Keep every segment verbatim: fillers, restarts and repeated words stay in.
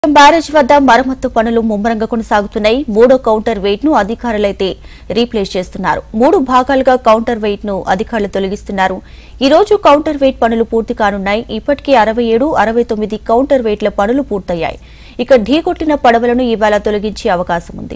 Barrage వద్ద మరమ్మత్తు పనులు ముమ్మరంగా కొనసాగుతున్నాయి. మూడో కౌంటర్ వెయిట్ ను అధికారులైతే రీప్లేస్ చేస్తున్నారు. మూడు భాగాలుగా కౌంటర్ వెయిట్ ను అధికారులు తొలగిస్తున్నారు. ఈ రోజు కౌంటర్ వెయిట్ పనులు పూర్తి కానున్నాయి. ఇప్పటికే అరవై ఏడు అరవై తొమ్మిది కౌంటర్ వెయిట్ల పనులు పూర్తయ్యాయి. ఇక ఢీకొట్టిన పడవలను ఇవాళ తొలగించే అవకాశం ఉంది.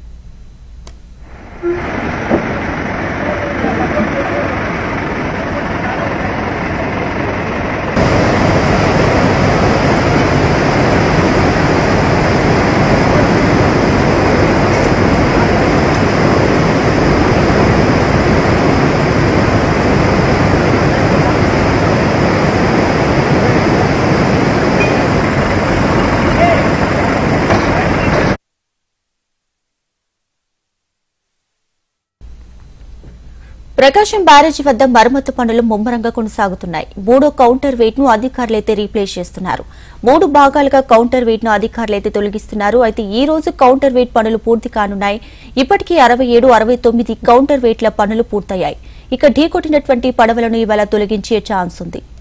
ప్రకాశం బ్యారేజీ వద్ద మరమ్మత్తు పనులు ముమ్మరంగా కొనసాగుతున్నాయి. మూడో కౌంటర్ వెయిట్ ను అధికారులైతే రీప్లేస్ చేస్తున్నారు. మూడు భాగాలుగా కౌంటర్ వెయిట్ ను అధికారులైతే తొలగిస్తున్నారు. అయితే ఈ రోజు కౌంటర్ వెయిట్ పనులు పూర్తి కానున్నాయి. ఇప్పటికే అరవై ఏడు అరవై తొమ్మిది కౌంటర్ వెయిట్ల పనులు పూర్తయ్యాయి. ఇక ఢీకొట్టినటువంటి పడవలను ఇవాళ తొలగించే ఛాన్స్ ఉంది.